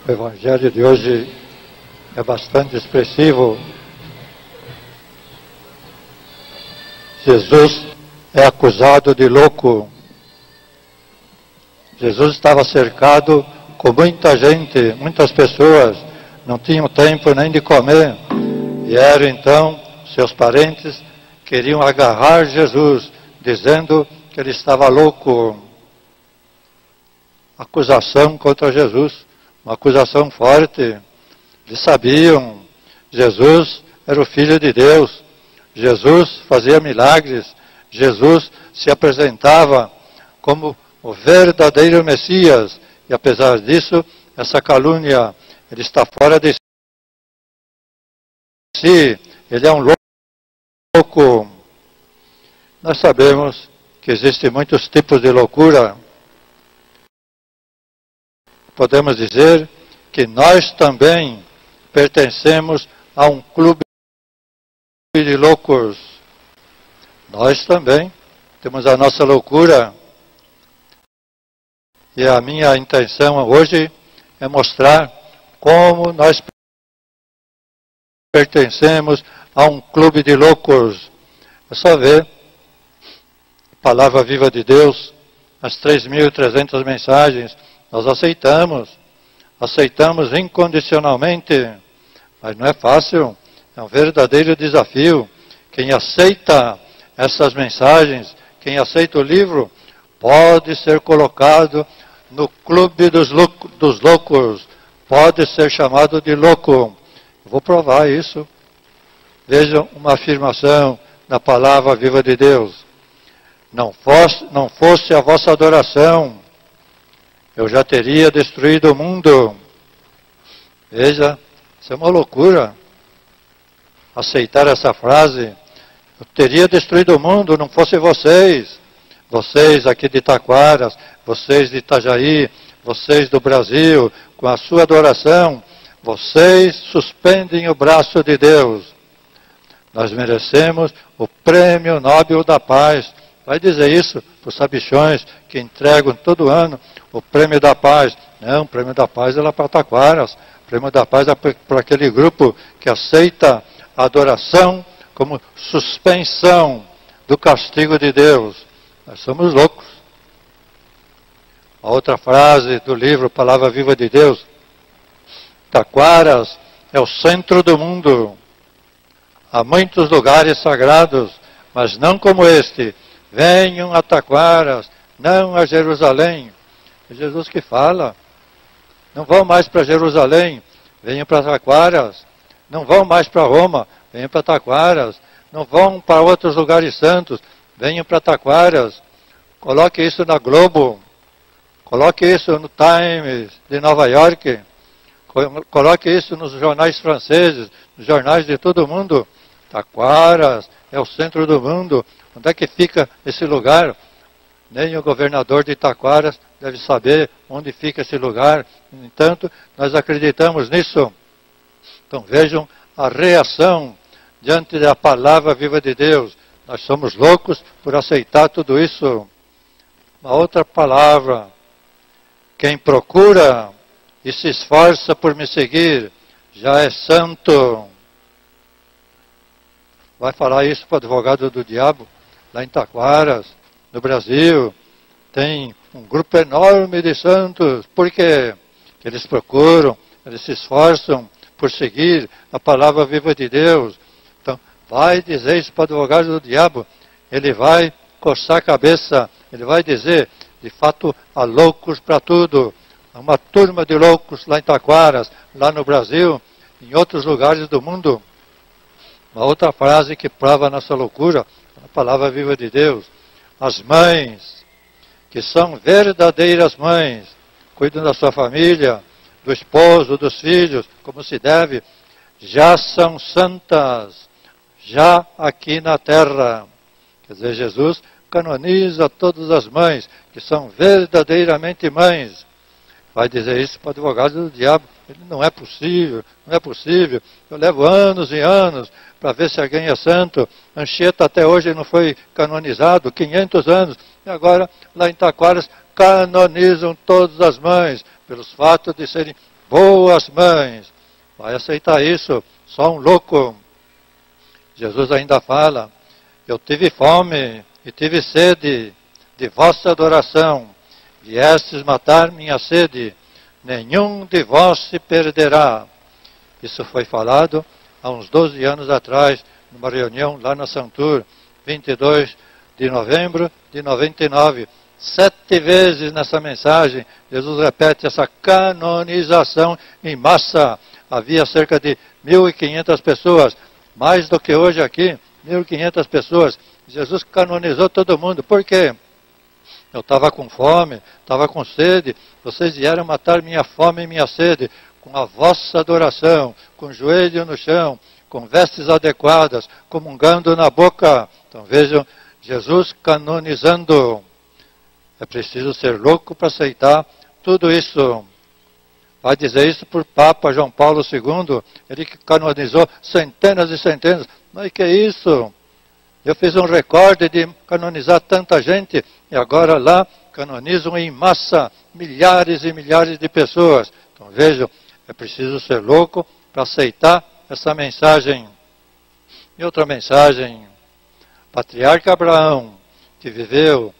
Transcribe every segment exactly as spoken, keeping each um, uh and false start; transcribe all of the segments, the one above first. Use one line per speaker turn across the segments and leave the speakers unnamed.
O Evangelho de hoje é bastante expressivo. Jesus é acusado de louco. Jesus estava cercado com muita gente, muitas pessoas, não tinham tempo nem de comer. E eram então, seus parentes queriam agarrar Jesus, dizendo que ele estava louco. Acusação contra Jesus, uma acusação forte. Eles sabiam, Jesus era o Filho de Deus, Jesus fazia milagres, Jesus se apresentava como o verdadeiro Messias. E apesar disso, essa calúnia, ele está fora de si, ele é um louco. Nós sabemos que existem muitos tipos de loucura. Podemos dizer que nós também pertencemos a um clube de loucos. Nós também temos a nossa loucura. E a minha intenção hoje é mostrar como nós pertencemos a um clube de loucos. É só ver a Palavra Viva de Deus, as três mil e trezentas mensagens, nós aceitamos, aceitamos incondicionalmente, mas não é fácil, é um verdadeiro desafio. Quem aceita essas mensagens, quem aceita o livro, pode ser colocado no clube dos, louco, dos loucos, pode ser chamado de louco. Eu vou provar isso. Vejam uma afirmação da Palavra Viva de Deus. Não fosse, não fosse a vossa adoração, eu já teria destruído o mundo. Veja, isso é uma loucura. Aceitar essa frase. Eu teria destruído o mundo, não fosse vocês. Vocês aqui de Taquaras, vocês de Itajaí, vocês do Brasil, com a sua adoração, vocês suspendem o braço de Deus. Nós merecemos o Prêmio Nobel da Paz. Vai dizer isso para os sabichões que entregam todo ano o Prêmio da Paz. Não, o Prêmio da Paz é lá para Taquaras. O Prêmio da Paz é para aquele grupo que aceita a adoração como suspensão do castigo de Deus. Nós somos loucos. A outra frase do livro Palavra Viva de Deus. Taquaras é o centro do mundo. Há muitos lugares sagrados, mas não como este. Venham a Taquaras, não a Jerusalém. É Jesus que fala. Não vão mais para Jerusalém, venham para Taquaras. Não vão mais para Roma, venham para Taquaras. Não vão para outros lugares santos, venham para Taquaras. Coloque isso na Globo. Coloque isso no Times de Nova York. Coloque isso nos jornais franceses, nos jornais de todo o mundo. Taquaras é o centro do mundo. Onde é que fica esse lugar? Nem o governador de Taquaras deve saber onde fica esse lugar. No entanto, nós acreditamos nisso. Então vejam a reação diante da Palavra Viva de Deus. Nós somos loucos por aceitar tudo isso. Uma outra palavra. Quem procura e se esforça por me seguir, já é santo. Vai falar isso para o advogado do diabo, lá em Taquaras, no Brasil. Tem um grupo enorme de santos. Por quê? Eles procuram, eles se esforçam por seguir a Palavra Viva de Deus. Então, vai dizer isso para o advogado do diabo. Ele vai coçar a cabeça, ele vai dizer, de fato, há loucos para tudo. Há uma turma de loucos lá em Taquaras, lá no Brasil, em outros lugares do mundo. Uma outra frase que prova a nossa loucura, a Palavra Viva de Deus. As mães, que são verdadeiras mães, cuidam da sua família, do esposo, dos filhos, como se deve, já são santas, já aqui na terra. Quer dizer, Jesus canoniza todas as mães, que são verdadeiramente mães. Vai dizer isso para o advogado do diabo. Ele não é possível, não é possível. Eu levo anos e anos para ver se alguém é santo. Anchieta até hoje não foi canonizado, quinhentos anos. E agora, lá em Taquaras, canonizam todas as mães, pelos fatos de serem boas mães. Vai aceitar isso, só um louco. Jesus ainda fala, eu tive fome e tive sede de vossa adoração, viestes matar minha sede, nenhum de vós se perderá. Isso foi falado há uns doze anos atrás, numa reunião lá na Santur, vinte e dois de novembro de noventa e nove. Sete vezes nessa mensagem, Jesus repete essa canonização em massa. Havia cerca de mil e quinhentas pessoas, mais do que hoje aqui, mil e quinhentas pessoas. Jesus canonizou todo mundo. Por quê? Eu estava com fome, estava com sede, vocês vieram matar minha fome e minha sede, com a vossa adoração, com o joelho no chão, com vestes adequadas, comungando na boca. Então vejam, Jesus canonizando. É preciso ser louco para aceitar tudo isso. Vai dizer isso por Papa João Paulo segundo, ele que canonizou centenas e centenas. Mas que é isso? Eu fiz um recorde de canonizar tanta gente e agora lá canonizam em massa milhares e milhares de pessoas. Então vejam, é preciso ser louco para aceitar essa mensagem. E outra mensagem, Patriarca Abraão, que viveu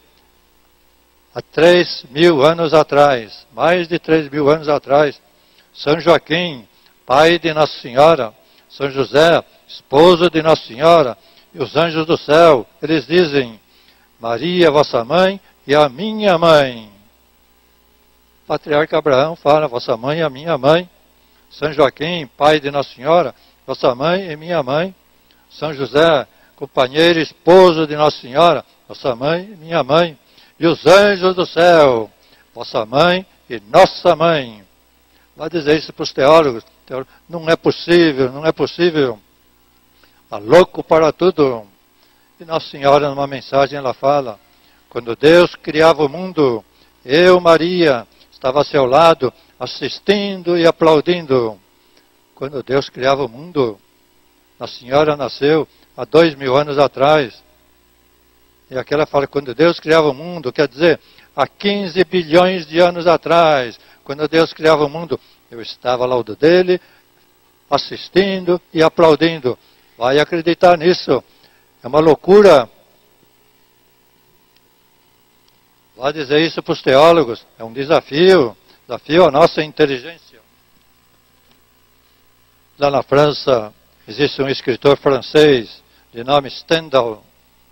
há três mil anos atrás, mais de três mil anos atrás, São Joaquim, pai de Nossa Senhora, São José, esposo de Nossa Senhora, e os anjos do céu, eles dizem, Maria, vossa mãe, e a minha mãe. Patriarca Abraão fala, vossa mãe e a minha mãe. São Joaquim, pai de Nossa Senhora, vossa mãe e minha mãe. São José, companheiro e esposo de Nossa Senhora, vossa mãe e minha mãe. E os anjos do céu, vossa mãe e nossa mãe. Vai dizer isso para os teólogos. Não é possível, não é possível. Está louco para tudo. E Nossa Senhora, numa mensagem, ela fala, quando Deus criava o mundo, eu, Maria, estava a seu lado, assistindo e aplaudindo. Quando Deus criava o mundo, Nossa Senhora nasceu há dois mil anos atrás. E aqui ela fala, quando Deus criava o mundo, quer dizer, há quinze bilhões de anos atrás, quando Deus criava o mundo, eu estava ao lado dele, assistindo e aplaudindo. Vai acreditar nisso. É uma loucura. Vai dizer isso para os teólogos. É um desafio. Desafio à nossa inteligência. Lá na França, existe um escritor francês de nome Stendhal.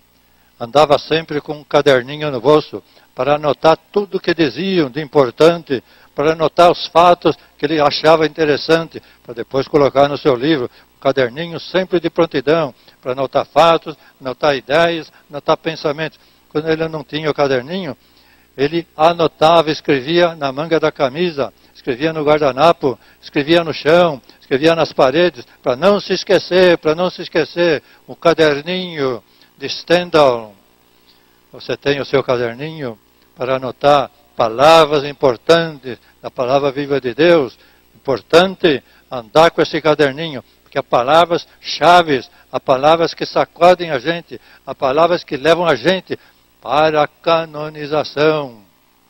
Andava sempre com um caderninho no bolso para anotar tudo o que diziam de importante, para anotar os fatos que ele achava interessante, para depois colocar no seu livro. Um caderninho sempre de prontidão, para anotar fatos, anotar ideias, anotar pensamentos. Quando ele não tinha o caderninho, ele anotava, escrevia na manga da camisa, escrevia no guardanapo, escrevia no chão, escrevia nas paredes, para não se esquecer, para não se esquecer. O caderninho de Stendhal. Você tem o seu caderninho para anotar palavras importantes da palavra viva de Deus. Importante andar com esse caderninho, porque há palavras chaves, há palavras que sacodem a gente, há palavras que levam a gente para a canonização.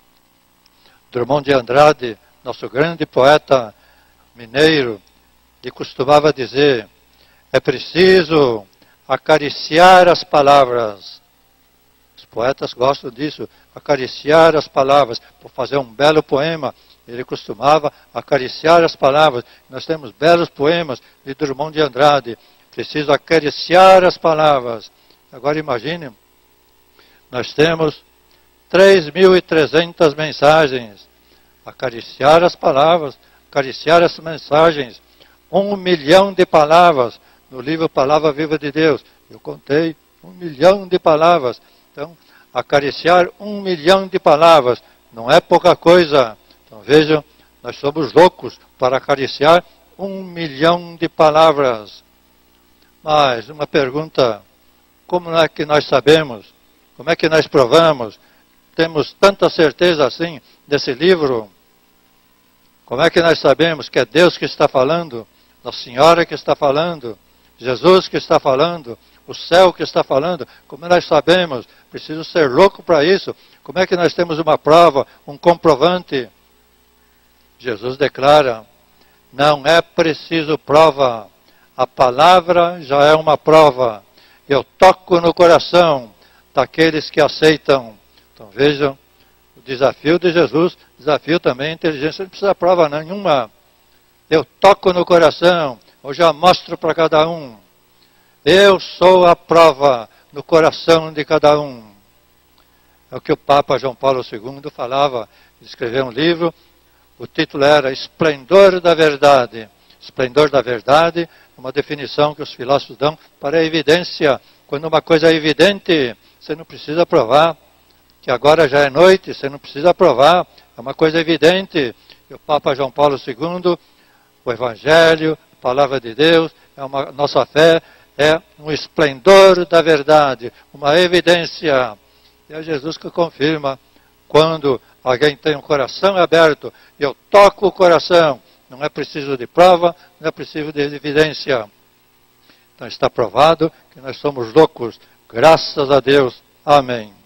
Drummond de Andrade, nosso grande poeta mineiro, ele costumava dizer, é preciso acariciar as palavras. Os poetas gostam disso, acariciar as palavras. Por fazer um belo poema, ele costumava acariciar as palavras. Nós temos belos poemas de Drummond de Andrade. Preciso acariciar as palavras. Agora imagine, nós temos três mil e trezentas mensagens. Acariciar as palavras, acariciar as mensagens. Um milhão de palavras. No livro Palavra Viva de Deus, eu contei um milhão de palavras. Então, acariciar um milhão de palavras não é pouca coisa. Então, vejam, nós somos loucos para acariciar um milhão de palavras. Mas, uma pergunta, como é que nós sabemos? Como é que nós provamos? Temos tanta certeza assim desse livro? Como é que nós sabemos que é Deus que está falando? Nossa Senhora que está falando? Jesus que está falando, o céu que está falando, como nós sabemos, preciso ser louco para isso. Como é que nós temos uma prova, um comprovante? Jesus declara Não é preciso prova. A palavra já é uma prova. Eu toco no coração daqueles que aceitam. Então vejam, o desafio de Jesus, desafio também a inteligência, não precisa prova nenhuma. Eu toco no coração, eu já mostro para cada um. Eu sou a prova no coração de cada um. É o que o Papa João Paulo segundo falava, escreveu um livro, o título era Esplendor da Verdade. Esplendor da Verdade é uma definição que os filósofos dão para a evidência. Quando uma coisa é evidente, você não precisa provar. Que agora já é noite, você não precisa provar. É uma coisa evidente. E o Papa João Paulo segundo, o Evangelho, a Palavra de Deus, é uma, nossa fé é um esplendor da verdade, uma evidência. E é Jesus que confirma, quando alguém tem um coração aberto, eu toco o coração, não é preciso de prova, não é preciso de evidência. Então está provado que nós somos loucos, graças a Deus. Amém.